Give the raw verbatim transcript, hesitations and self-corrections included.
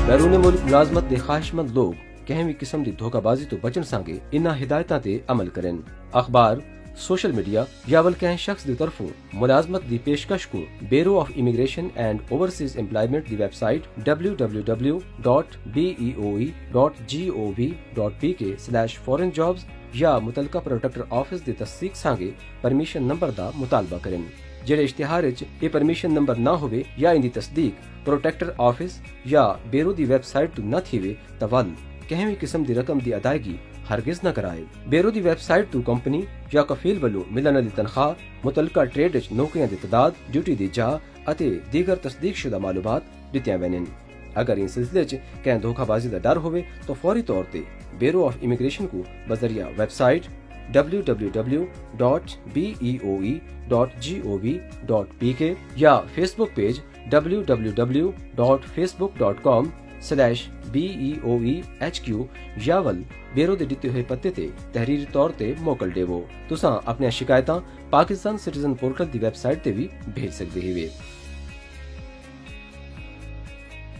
बैरून मुल्क मुलाजमत दे ख्वाहिशमंद लोग कहीं भी किस्म की धोखाबाजी तो बचन सांगे इन्हां हिदायतां ते अमल करें। अखबार, सोशल मीडिया या वल कहीं शख्स की तरफों मुलाजमत की पेशकश को bureau of immigration and overseas employment की website W W W dot B E ओ E dot G O V dot P K slash foreign jobs या मुतलका प्रोटेक्टर ऑफिस की तस्दीक सांगे परमिशन नंबर का मुतालबा करें। जेड़े इश्तिहार ये परमिशन नंबर ना होवे या इनकी तस्दीक प्रोटेक्टर ऑफिस या ब्यूरो की वेबसाइट तो न थीवे त वल कहीं भी किस्म की रकम की अदायगी हरगिज न कराए। ब्यूरो की वेबसाइट तो कंपनी या कफील वालों मिलने वाली तनख्वाह, मुतलका ट्रेड विच नौकरियां दी तादाद, ड्यूटी दी जाह अते दीगर तस्दीकशुदा मालूमात दित्तियां वेन। अगर इन सिलसिले च कहीं धोखाबाजी का डर होवे तो फौरी तौर पर ब्यूरो ऑफ इमिग्रेशन को बजरिया website W W W dot B E ओ E dot G O V dot P के या Facebook page W W W dot Facebook dot com slash B E ओ ई एच क्यू या वल bureau दे दिते हुए पते ते तहरीरी तौर ते मोकल देवो। तुसां अपनी शिकायतां पाकिस्तान सिटीजन पोर्टल की वेबसाइट ते भी भेज सकदे हो।